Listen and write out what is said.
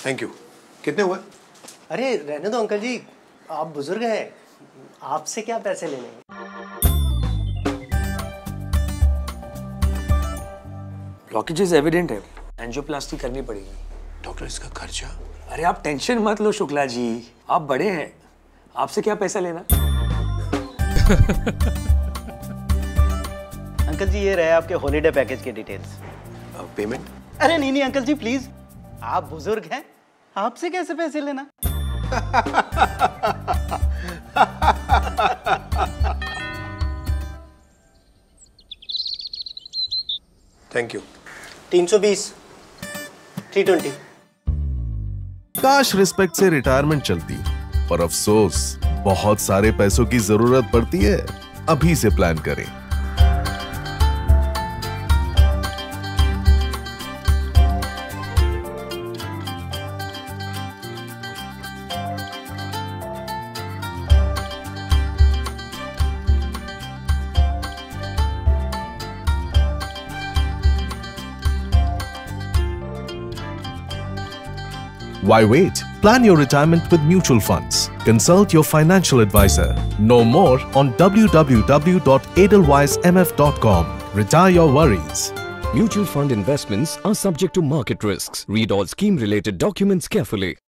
Thank you. कितने हुए? अरे रहने दो अंकल जी, आप बुजुर्ग हैं, आपसे क्या पैसे लेने हैं। ब्लॉकेजेस एविडेंट है, एंजियोप्लास्टी करनी पड़ेगी। डॉक्टर इसका खर्चा? अरे आप टेंशन मत लो शुक्ला जी, आप बड़े हैं, आपसे क्या पैसा लेना। अंकल जी ये रहे आपके हॉलीडे पैकेज के डिटेल्स। पेमेंट? अरे नहीं अंकल जी प्लीज, आप बुजुर्ग हैं, आपसे कैसे पैसे लेना। Thank you. 320, 320। काश रिस्पेक्ट से रिटायरमेंट चलती, पर अफसोस बहुत सारे पैसों की जरूरत पड़ती है। अभी से प्लान करें। Why wait? Plan your retirement with mutual funds. Consult your financial advisor. Know more on www.edelweissmf.com. Retire your worries. Mutual fund investments are subject to market risks. Read all scheme-related documents carefully.